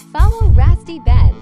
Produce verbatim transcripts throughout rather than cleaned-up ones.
Follow Rasty Ben.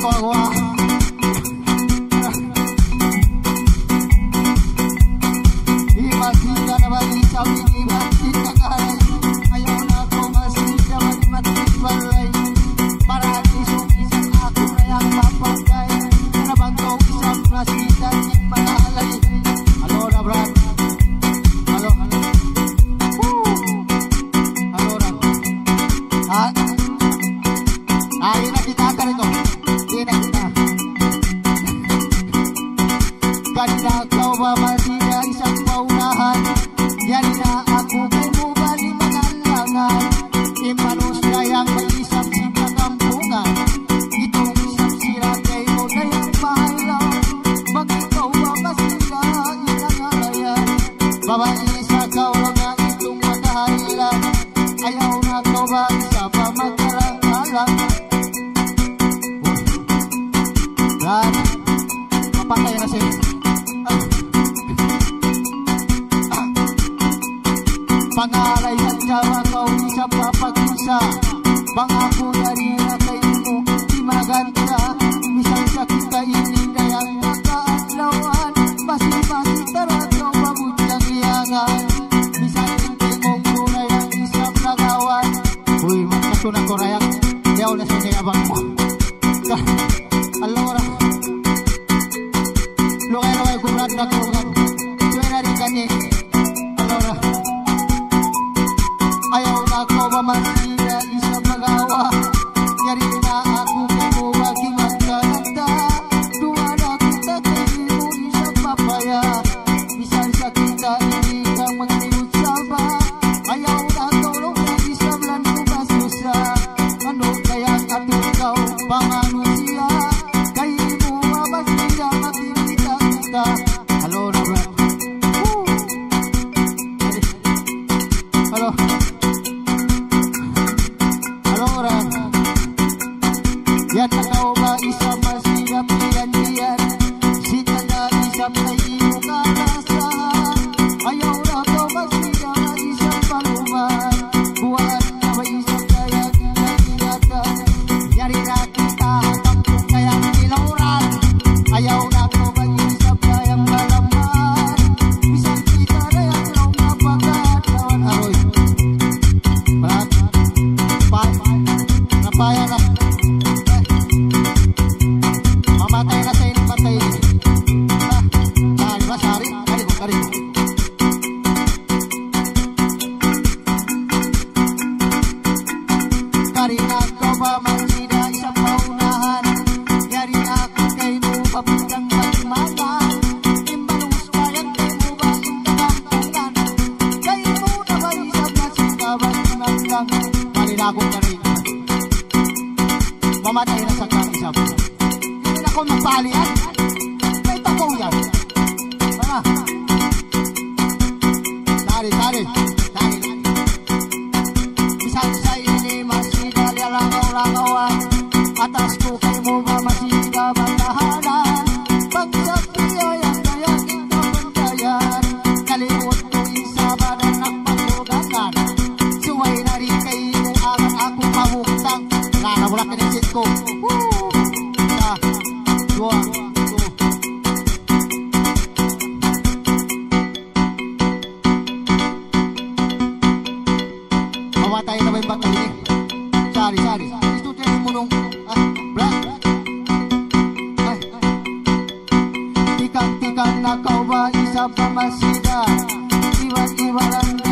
Pangalay at jawa kau isa papag-isa. Pangako dari na kayo di maganda. Misang sakit ka ini kayang nakaadlawan. Basi-basi tarato mabutyang liyangan. Misang hindi mong tunay ang isang nagawan. Uy, magkasunang ko rayang yaw na sinayabang mo. Alora Lugay-lugay kurad na kurad. Suwena rin kanyang Alora ayaw na ko mamasira isang magawa. Yari na ako kamo wagi magkalanda. Tuwa na kita kayo isang papaya. Bisan sa kita hindi kang magsiusaba. Ayaw na tulong na isang lano basusa. Ano kaya katulkaw pangano siya. Kayo mo mamasira matimita kita. Hello na brad. Hello. Yan na kau ba isa masirap diyan-diyan. Sita na isang naiyo kalasahan. Ayaw na kau masira na isang paluman. Buwan na ba isang kayang inagingatan. Yari na kita hatampong kayang ilauran. Ayaw na kau ba isang kayang malaman. Isang kita na yung law na pagkataon. Aroy Brad Pa Napaya na mamatay na sa inyong patay. Ah, dahil ba sari? Kari ko, kari ko. Kari ako ba mansida isang paunahan. Yari ako kay mo papuntang pagmanan. Imbalus bayan kay mo ba intagampungan. Kay mo na ba isang nasikaban ng lang. Kari na ako kari. Mamatay na sa kang isang. Kung magpalian, may takaw yan. Tara. Tari, tari, tari. Isang sa ini masida langaw-langawan. Atas ko kay mo ba masida bandahanan. Pagsakiya yan kayang ikapantayan. Kalimot ko isa ba na nakpatuganan. Suway na rin kayo angan ako mahutang. Nanawala ka ng sit ko. Woo! Dua, dua. Mamatay na ba yung batang ini? Sari, sari. Ito tayo mo nung ah, black. Ay, ay. Tikang-tikang na kau ba isa pa masida. Iwan-iwanan